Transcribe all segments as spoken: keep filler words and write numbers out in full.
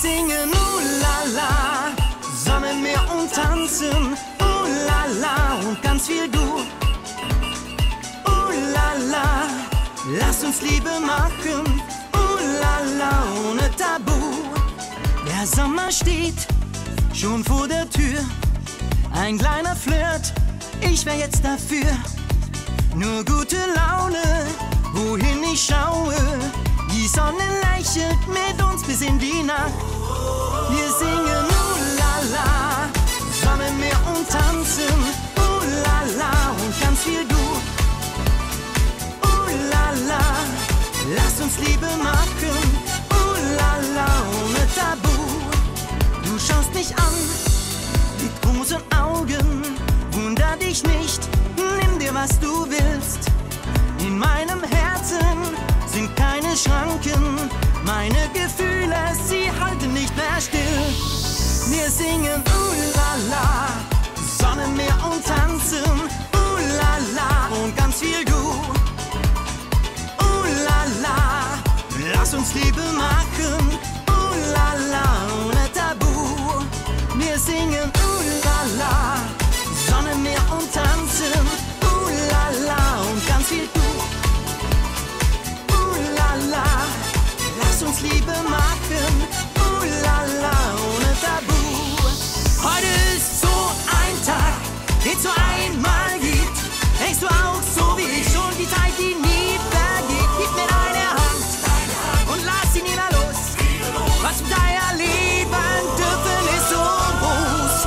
singen uh la la, Sonne, Meer und tanzen, uh la la und ganz viel du. Uh la la, lass uns Liebe machen, uh la la, ohne Tabu. Der Sommer steht schon vor der Tür, ein kleiner Flirt, ich wär jetzt dafür. Nur gute Laune, wohin ich schaue, die Sonne lächelt mit uns bis in die Nacht. Wir singen uh la la, Sonne, Meer und tanzen, uh la la und ganz viel du. Uh la la, lass uns Liebe machen, uh la la, ohne Tabu. Du schaust mich an mit großen Augen, wunder dich nicht, nimm dir was du willst. In meinem Herzen sind keine Schranken, meine Gefühle, sie halten nicht mehr still. Wir singen uh la la, Sonne, Meer und tanzen, uh la la und ganz viel du. Uh la la, lass uns Liebe machen, uh la la, ohne Tabu. Wir singen uh la la, Sonne, Meer und tanzen, uh la la und ganz viel du. Uh la la, lass uns Liebe machen, uh la la, ohne Tabu. Heute ist so ein Tag, den es nur einmal gibt. Denkst du auch so wie ich schon, die Zeit, die nie vergeht? Gib mir deine Hand und lass sie nie mehr los. Was wir da erleben dürfen, ist so groß.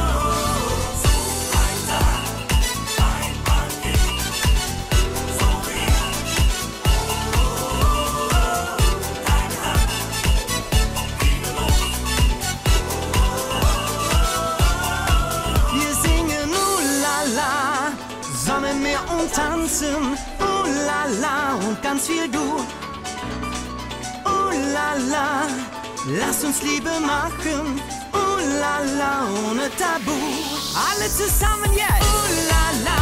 Wir singen uh la la, Sonne, Meer und tanzen, uh la la und ganz viel du. Uh la la, lass uns Liebe machen, uh la la, ohne Tabu. Alle zusammen jetzt, uh la la.